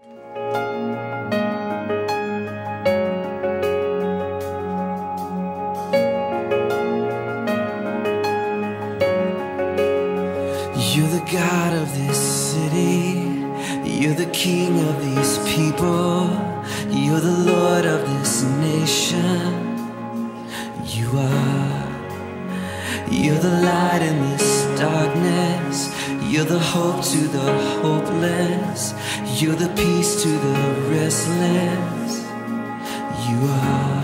You're the God of this city, you're the King of these people, you're the Lord of this nation. You are. You're the light in this darkness, you're the hope to the hopeless, you're the peace to the restless. You are.